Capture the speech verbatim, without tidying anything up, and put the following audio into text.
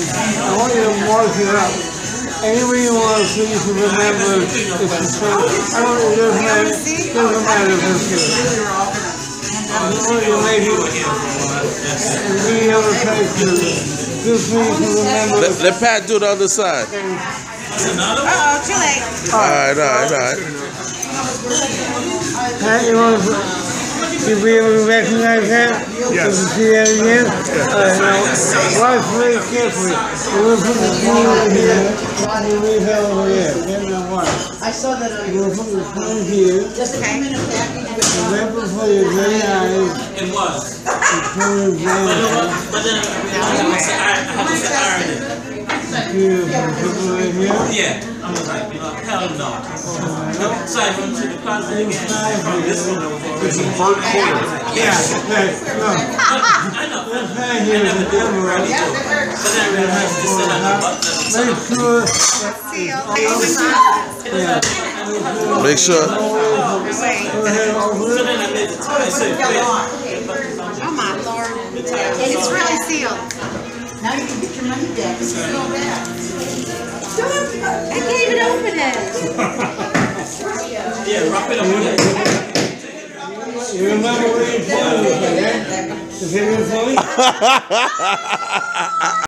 I want you to mark it up. Anywhere you want, please remember it's the same. I don't, it doesn't matter, it doesn't matter if it's here. You make it, and any other place to, just need to remember. Let, let Pat do the other side. Uh-oh, too late. Alright, alright, alright. Pat, you want to, you be able to recognize that? Yes. Can you see that again? Alright, now, watch very carefully. You're going to put the phone over here, and you leave that over there. Then now watch. I saw that on You're going to put the phone here. just a few minutes after you And right before your very eyes, It was. you pull it down. But then I have to iron it. Beautiful. Put it right here. Yeah. I was like, you know, hell no. So I went to the closet again. This one was It's a burnt corner. Yeah. Okay, no. I know. This man here is a camera. But then I realized this is another button. Make sure. Make sure. Go ahead, open So it. then I made the toy. So Oh my Lord. It's really sealed. Now you can get your money back. It's still back. I can't even open it. yeah, wrap it up with it. You remember where you put it, okay? Is it in funny?